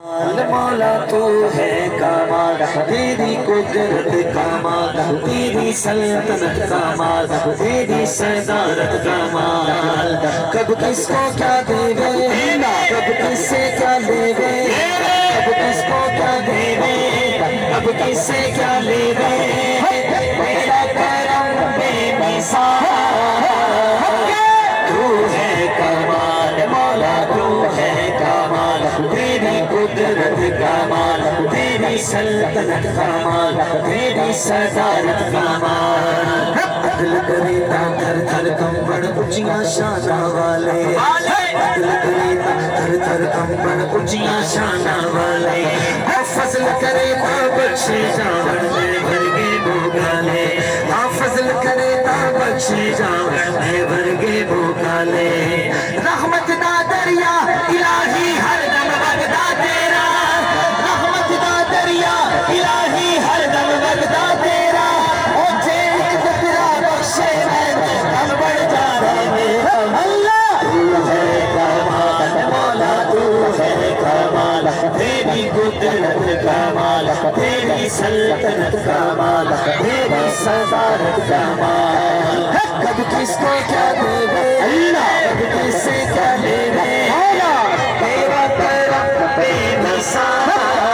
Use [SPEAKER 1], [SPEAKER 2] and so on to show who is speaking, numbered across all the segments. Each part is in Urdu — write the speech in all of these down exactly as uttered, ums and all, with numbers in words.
[SPEAKER 1] مولا تو ہے کمال تیری قدرت کمال تیری سلطنت کمال تیری صدارت کمال کب کس کو کیا دے گے کب کس سے کیا لے گے کب کس کو کیا دے گے کب کس سے کیا لے گے تیرا کرم بے مثال تو ہے کمال مولا تو ہے کمال تیری قدرت کمال تیری سلطنت کمال تیری صدارت کمال عدل کرے تا تھر تھر کمبڑ اونچیاں شاناں والے عدل کرے تا تھر تھر کمبڑ اونچیاں شاناں والے فضل کرے تا بخشے جاون میں ورگے بھوکالے فضل کرے تا بخشے جاون میں ورگے بھوکالے رحمت دا دریا الہی ہر دم وگدا تیرا رحمت دا دریا الہی ہر دم وگدا تیرا او جے ایک قطرہ بخشے میں دم بڑھ جا رہے اللہ تو ہے کمال مولا تو ہے کمال تیری قدرت کمال تیری سلطنت کمال تیری صدارت کمال کب کس کو کیا دے گے کب کس سے کیا لے گے تیرا کرم بے مثال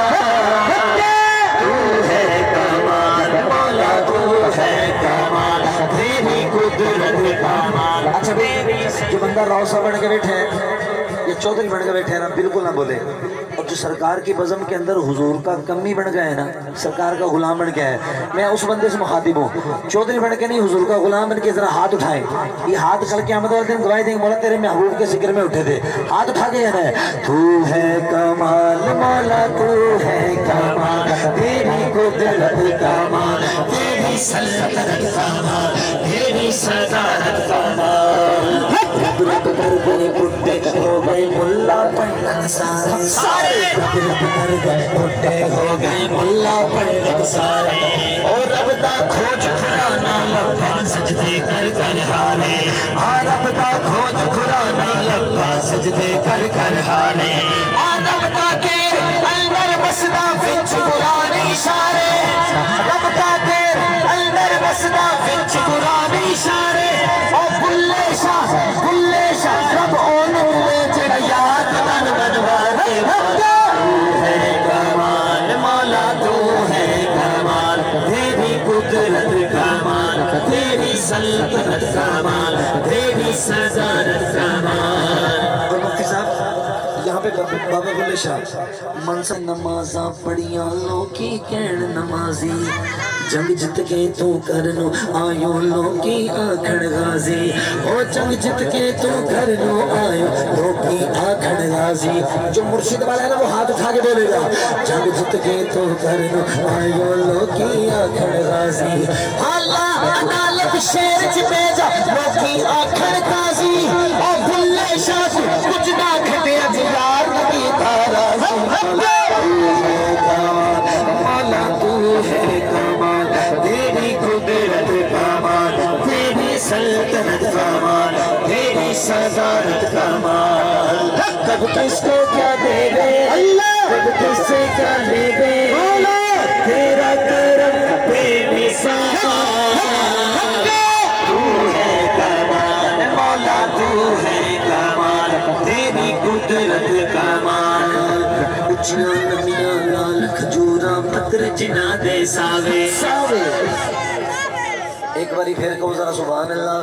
[SPEAKER 1] تو ہے کمال مولا تو ہے کمال تیری قدرت کمال اچھا جو بندہ روسا بن کے بیٹھے ہیں یا چودھری بن کے بیٹھے ہیں نا بالکل نہ بولے اور جو سرکار کی بزم کے اندر حضور کا کمی بن گئے نا سرکار کا غلام بن گیا ہے میں اس بندے سے مخاطب ہوں چودھری بن کے نہیں حضور کا غلام بن کے ذرا ہاتھ اٹھائیں یہ ہاتھ کل قیامت والے دن گواہی دیں گے مولا تیرے محبوب کے ذکر میں اٹھے تھے ہاتھ اٹھا کے کہنا ہے تو ہے کمال مولا تو ہے کمال تیری قدرت کمال تیری سلطنت کمال تیری صدارت کمال قدرت کر گئے بڈھے ہو گئے ملا پنڈت سارے قدرت کر گئے بڈھے ہو گئے ملا پنڈت سارے اور رب دا کھوج کھرانا لبا سجدے کر کر ہانے اور رب دا کھوج کھرانا لبا سجدے کر کر ہانے اور رب دا کے اندر بسدا وچ قرآن اشارے رب دا کے اندر بسدا وچ قرآن اشارے اور بلے شاہ بلے شاہ رب اونوں دے جڑا یاد تن بنوارے تو ہے کمال مولا تو ہے کمال تیری قدرت کمال تیری سلطنت کمال تیری صدارت کمال اور مفتی صاحب یہاں پہ بابا بلے شاہ منصب نمازاں پڑیاں لوکی کہن نمازی جنگ جت کے تو کرنو آئیو لوکی آکھڑ غازی او جنگ جت کے تو کرنو آئیو لوکی آکھڑ غازی جو مرشد والا ہے نا وہ ہاتھ اٹھا کے بولے گا جنگ جت کے تو کرنو آئیو لوکی آکھڑ غازی اللہ عدالت شیر چ بیجا لوکی آکھڑ غازی او بھلے شاہ کچھ نہ گھٹے اجیار نبی تارا مولا تو ہے کمال تیری قدرت کمال تیری سلطنت کمال تیری صدارت کمال کب کس کو کیا دے گے کب کس سے کیا لے گے تیرا کرم بے مثال تو ہے کمال مولا تو ہے کمال تیری قدرت کمال اچھیاں نمیاں لال کھجوراں پتر جنا دے ساوے ایک باری پھر کہو ذرا سبحان اللہ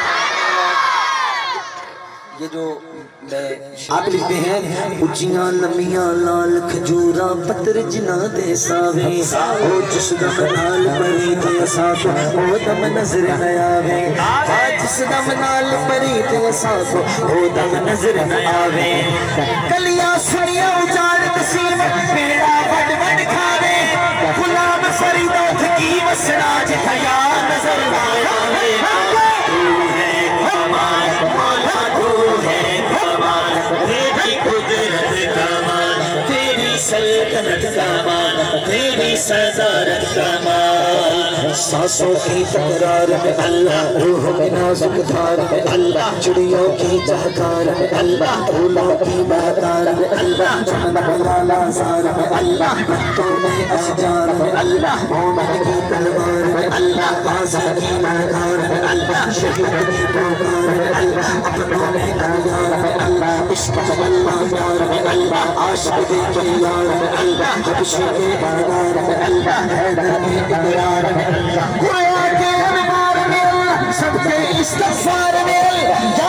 [SPEAKER 1] یہ جو میں آپ لکھتے ہیں اچھیاں نمیاں لال کھجوراں پتر جنا دے ساوے او جس دم نال پری تے ساتھ او دم نظر نہ آوے جس دم نال پری تے ساتھ او دم نظر نہ آوے کلیاں سنیاں اجاڑ نسیم پیڑا وڈ وڈ کھاوے غلام فریدہ تھکی وسنا جتھیا نظر نہ آوے تو ہے کمال مولا تو ہے کمال تیری قدرت کمال تیری سلطنت کا مال تیری صدارت کا مال سانسوں کی تکرار میں اللہ روح میں نازک دھار میں اللہ چڑیوں کی چہکار میں اللہ پھولوں کی بہتار میں اللہ چمن بلالا زار میں اللہ پتوں میں اشجار میں اللہ مومن کی تلوار میں اللہ آزاد کی مہکار میں اللہ شہید کی پکار میں اللہ اپنوں میں آیار میں اللہ عشق اللہ یار میں اللہ عاشق کے یار میں اللہ حبشی کے بازار میں اللہ حیدر کے اقرار میں اللہ گویا کے انوار میں اللہ سب کے استغفار میں اللہ